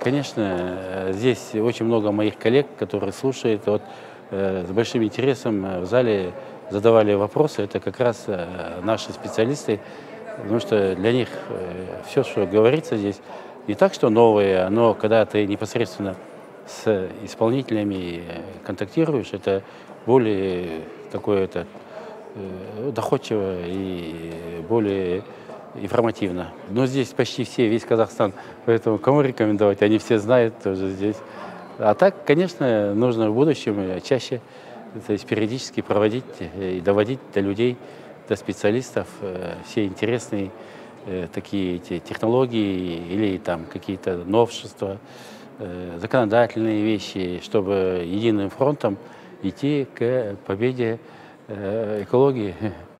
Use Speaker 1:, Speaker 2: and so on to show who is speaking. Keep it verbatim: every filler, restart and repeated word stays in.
Speaker 1: конечно, здесь очень много моих коллег, которые слушают, вот, с большим интересом в зале задавали вопросы. Это как раз наши специалисты, потому что для них все, что говорится здесь, не так, что новое, но когда ты непосредственно с исполнителями контактируешь, это более такое это доходчиво и более информативно. Но здесь почти все, весь Казахстан, поэтому кому рекомендовать, они все знают тоже здесь. А так, конечно, нужно в будущем чаще, то есть периодически проводить и доводить до людей, до специалистов все интересные такие эти технологии или там какие-то новшества, законодательные вещи, чтобы единым фронтом идти к победе экологии.